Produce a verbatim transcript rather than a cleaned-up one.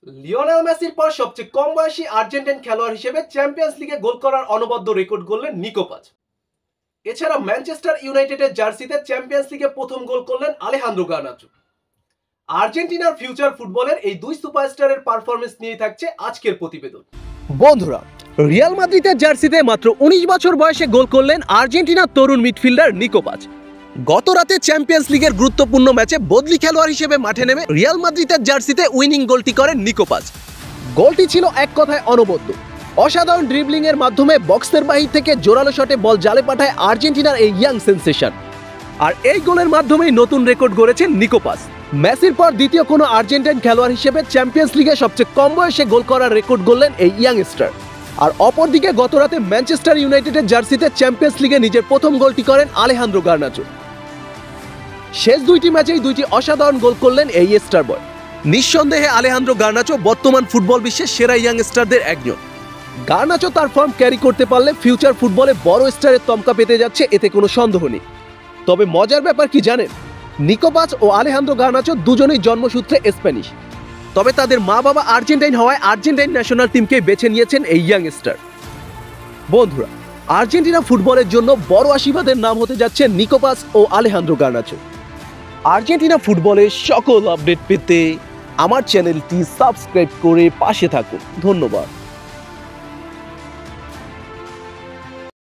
Lionel মেসির পর সবচেয়ে কম বয়সী আর্জেন্টাইন খেলোয়াড় হিসেবে চ্যাম্পিয়ন্স লিগে গোল করার অনবদ্য রেকর্ড গড়লেন নিকো। এছাড়া ম্যানচেস্টার ইউনাইটেডের জার্সিতে চ্যাম্পিয়ন্স লিগে প্রথম গোল করলেন আলেহান্দ্রো গার্নাচো। আর্জেন্টিনার ফিউচার ফুটবলের এই দুই সুপারস্টারের পারফরমেন্স নিয়ে থাকছে আজকের প্রতিবেদন। বন্ধুরা, রিয়াল মাদ্রিদের জার্সিতে মাত্র উনিশ বছর বয়সে গোল করলেন আর্জেন্টিনার তরুণ মিডফিল্ডার নিকো। গত রাতে চ্যাম্পিয়ন্স লিগের গুরুত্বপূর্ণ ম্যাচে বদলি খেলোয়াড় হিসেবে মাঠে নেমে রিয়াল মাদ্রিদের জার্সিতে উইনিং গোলটি করেন নিকো। গোলটি ছিল এক কথায় অনবদ্য। অসাধারণ ড্রিবলিং এর মাধ্যমে বক্সের বাহির থেকে জোরালো শটে বল জালে পাঠায় আর্জেন্টিনার এই ইয়াং সেন্সেশন। আর এই গোলের মাধ্যমেই নতুন রেকর্ড গড়েছেন নিকো। মেসির পর দ্বিতীয় কোনো আর্জেন্টাইন খেলোয়াড় হিসেবে চ্যাম্পিয়ন্স লিগে সবচেয়ে কম বয়সে গোল করার রেকর্ড গড়লেন এই ইয়াংস্টার। আর অপরদিকে গত রাতে ম্যানচেস্টার ইউনাইটেডের জার্সিতে চ্যাম্পিয়ন্স লিগে নিজের প্রথম গোলটি করেন আলেহান্দ্রো গার্নাচো। শেষ দুইটি ম্যাচেই দুইটি অসাধারণ গোল করলেন এই স্টার বয়। নিঃসন্দেহে আলেহান্দ্রো গার্নাচো বর্তমান ফুটবল বিশ্বের সেরা ইয়াংস্টারদের একজন। গার্নাচো তার ফর্ম ক্যারি করতে পারলে ফিউচার ফুটবলে বড় স্টারের তমকা পেতে যাচ্ছে, এতে কোনো সন্দেহ নেই। তবে মজার ব্যাপার কি জানেন, নিকো ও আলেহান্দ্রো গার্নাচো দুজনেই জন্মসূত্রে স্প্যানিশ। তবে তাদের মা বাবা আর্জেন্টাইন হওয়ায় আর্জেন্টাইন ন্যাশনাল টিমকে বেছে নিয়েছেন এই ইয়াংস্টার। বন্ধুরা, আর্জেন্টিনা ফুটবলের জন্য বড় আশীর্বাদের নাম হতে যাচ্ছে নিকো ও আলেহান্দ্রো গার্নাচো। আর্জেন্টিনা ফুটবলের সকল আপডেট পেতে আমার চ্যানেলটি সাবস্ক্রাইব করে পাশে থাকুন। ধন্যবাদ।